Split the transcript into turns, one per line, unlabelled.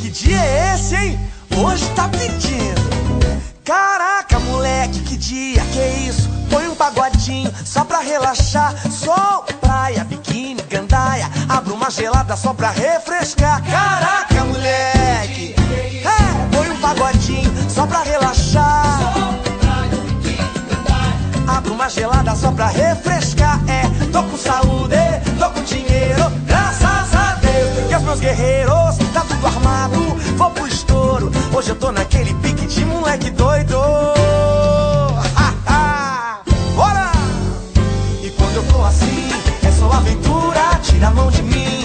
dia é esse, hein? Hoje tá pedindo. Caraca, moleque, que dia, que isso? Põe um pagodinho só pra relaxar. Sol, praia, biquíni, gandaia. Abra uma gelada só pra refrescar. Caraca, moleque, põe um pagodinho só pra relaxar. Abra uma gelada só pra refrescar. Tô com saúde, tô com dinheiro, graças a Deus. E os meus guerreiros, tá tudo armado, vou pro estouro. Hoje eu tô naquele pique de moleque doido. Bora! E quando eu tô assim, é só aventura, tira a mão de mim.